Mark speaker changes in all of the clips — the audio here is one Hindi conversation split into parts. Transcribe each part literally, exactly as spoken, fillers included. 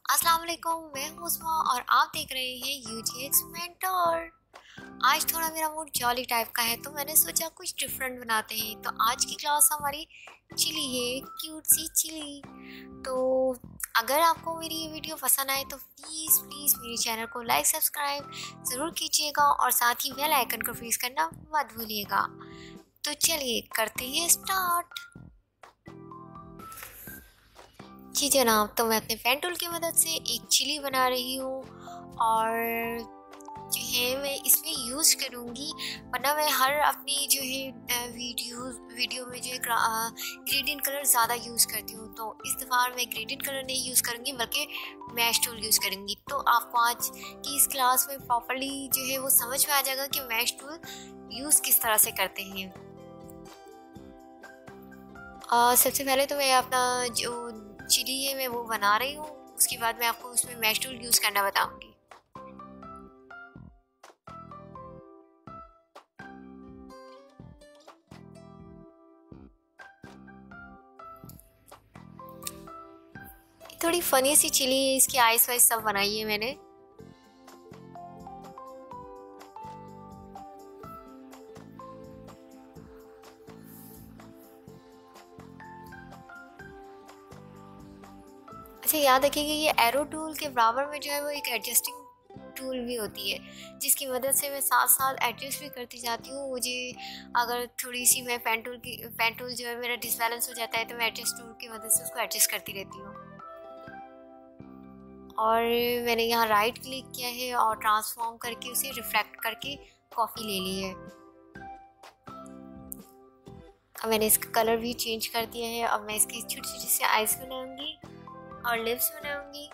Speaker 1: अस्सलाम वालेकुम, मैं हूँ उस्मा और आप देख रहे हैं यूजीएक्स मेंटर। आज थोड़ा मेरा मूड जॉली टाइप का है तो मैंने सोचा कुछ डिफरेंट बनाते हैं। तो आज की क्लास हमारी चिली है, क्यूट सी चिली। तो अगर आपको मेरी ये वीडियो पसंद आए तो प्लीज़ प्लीज़ मेरे चैनल को लाइक सब्सक्राइब ज़रूर कीजिएगा और साथ ही बेल आइकन को प्रेस करना मत भूलिएगा। तो चलिए करते हैं स्टार्ट। जी जनाब, तो मैं अपने पेन टूल की मदद से एक चिली बना रही हूँ और जो है मैं इसमें यूज़ करूँगी, वरना मैं हर अपनी जो है वीडियो वीडियो में जो है ग्रेडियंट कलर ज़्यादा यूज़ करती हूँ। तो इस दफ़ा मैं ग्रेडियंट कलर नहीं यूज़ करूँगी बल्कि मैश टूल यूज़ करूँगी। तो आपको आज की इस क्लास में प्रॉपर्ली जो है वो समझ में आ जाएगा कि मैश टूल यूज़ किस तरह से करते हैं। आ, सबसे पहले तो मैं अपना जो चिली है मैं वो बना रही हूँ, उसके बाद मैं आपको उसमें मैश टूल यूज़ करना बताऊंगी। थोड़ी फनी सी चिली है, इसकी आइस वाइस सब बनाई है मैंने। अच्छा याद रखिएगा ये एरो टूल के बराबर में जो है वो एक एडजस्टिंग टूल भी होती है, जिसकी मदद से मैं साथ साथ एडजस्ट भी करती जाती हूँ। मुझे अगर थोड़ी सी मैं पेन टूल की पेन टूल जो है मेरा डिसबैलेंस हो जाता है तो मैं एडजस्ट टूल की मदद से उसको एडजस्ट करती रहती हूँ। और मैंने यहाँ राइट क्लिक किया है और ट्रांसफॉर्म करके उसे रिफ्लेक्ट करके कॉफ़ी ले ली है। अब मैंने इसका कलर भी चेंज कर दिया है। अब मैं इसकी छोटी छोटी सी आइज बनाऊंगी और लिप्स बनाऊंगी।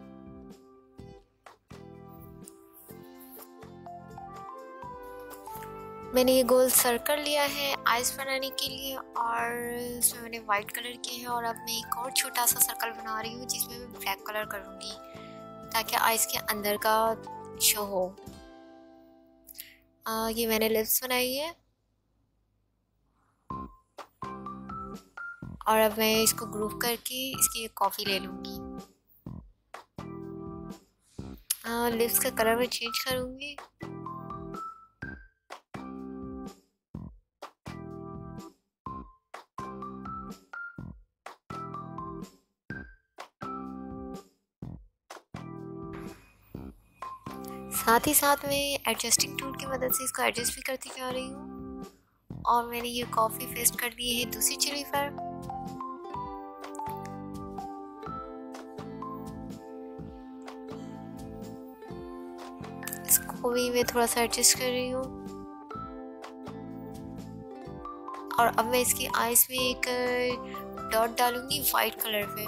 Speaker 1: मैंने ये गोल सर्कल लिया है आइज बनाने के लिए और इसमें मैंने वाइट कलर किया है। और अब मैं एक और छोटा सा सर्कल बना रही हूँ जिसमें मैं ब्लैक कलर करूँगी ताकि आइज के अंदर का शो हो। आ, ये मैंने लिप्स बनाई है और अब मैं इसको ग्रुप करके इसकी कॉफ़ी ले लूँगी। लिप्स का कलर मैं चेंज करूँगी। साथ ही साथ मैं एडजस्टिंग टूल की मदद से इसको एडजस्ट भी करती जा रही हूँ। और मैंने ये कॉफ़ी पेस्ट कर दी है दूसरी चिली पर। इसको भी मैं थोड़ा सा एडजस्ट कर रही हूँ। और अब मैं इसकी आइज में एक डॉट डालूंगी वाइट कलर पे।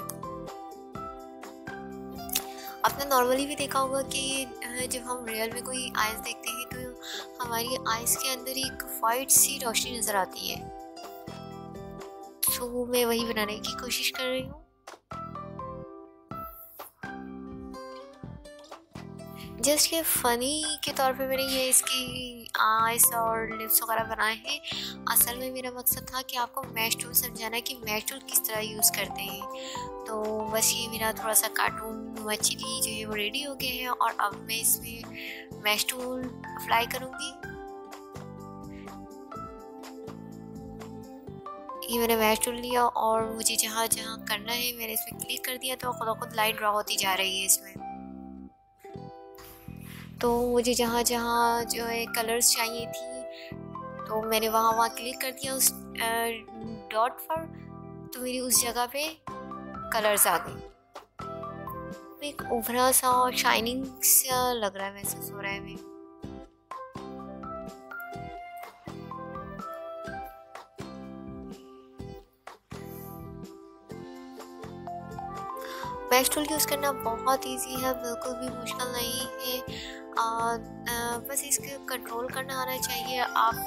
Speaker 1: आपने नॉर्मली भी देखा होगा कि जब हम रियल में कोई आइज देखते हैं तो हमारी आइज के अंदर एक वाइट सी रोशनी नज़र आती है। तो मैं वही बनाने की कोशिश कर रही हूँ। जस्ट ये फ़नी के तौर पे मैंने ये इसकी आइस और लिप्स वगैरह बनाए हैं। असल में मेरा मकसद था कि आपको मैश टूल समझाना है कि मैश टूल किस तरह यूज़ करते हैं। तो बस ये मेरा थोड़ा सा कार्टून चिली जो है वो रेडी हो गया है और अब मैं इसमें मैश टूल अप्लाई करूँगी। ये मैंने मैश टूल लिया और मुझे जहाँ जहाँ करना है मैंने इसमें क्लिक कर दिया तो खुद खुद लाइन ड्रॉ होती जा रही है इसमें। तो मुझे जहाँ जहाँ जो है कलर्स चाहिए थी तो मैंने वहाँ वहाँ क्लिक कर दिया उस डॉट पर, तो मेरी उस जगह पे कलर्स आ गई। एक उभरा सा और शाइनिंग सा लग रहा है, महसूस हो रहा है मैं। मैश टूल यूज़ करना बहुत इजी है, बिल्कुल भी मुश्किल नहीं है। आ, आ, बस इसके कंट्रोल करना आना चाहिए। आप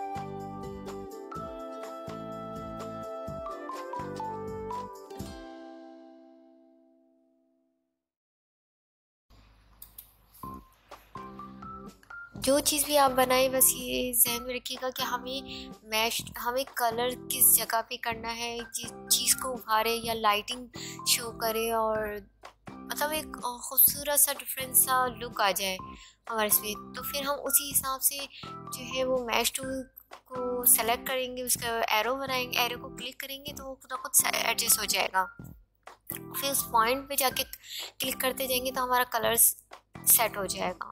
Speaker 1: जो चीज़ भी आप बनाएं बस ये जहन में रखिएगा कि हमें मैश हमें कलर किस जगह पे करना है, जिस चीज़ को उभारे या लाइटिंग शो करे और मतलब एक खूबसूरत सा डिफरेंट सा लुक आ जाए हमारे इसमें, तो फिर हम उसी हिसाब से जो है वो मैश टूल को सेलेक्ट करेंगे, उसका एरो बनाएंगे, एरो को क्लिक करेंगे तो वो खुद ब खुद एडजस्ट हो जाएगा। फिर उस पॉइंट पे जाके क्लिक करते जाएंगे तो हमारा कलर सेट हो जाएगा।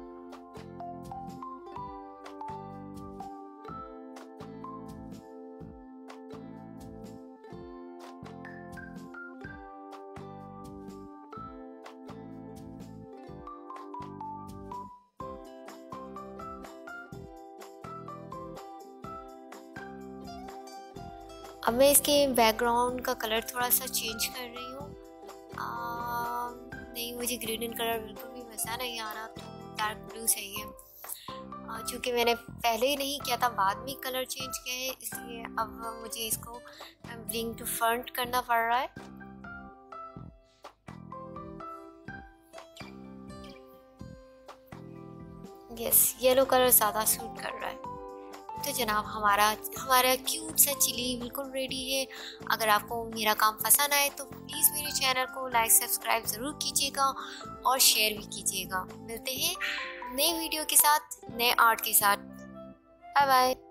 Speaker 1: अब मैं इसके बैकग्राउंड का कलर थोड़ा सा चेंज कर रही हूँ। नहीं, मुझे ग्रीन एंड कलर बिल्कुल भी मज़ा नहीं आ रहा, तो डार्क ब्लू चाहिए। चूँकि मैंने पहले ही नहीं किया था, बाद में कलर चेंज किया है, इसलिए अब मुझे इसको ब्रिंग टू फ्रंट करना पड़ रहा है। यस, येलो कलर ज़्यादा सूट कर रहा है। तो जनाब हमारा हमारा क्यूट सा चिली बिल्कुल रेडी है। अगर आपको मेरा काम पसंद आए तो प्लीज़ मेरे चैनल को लाइक सब्सक्राइब ज़रूर कीजिएगा और शेयर भी कीजिएगा। मिलते हैं नए वीडियो के साथ, नए आर्ट के साथ। Bye bye.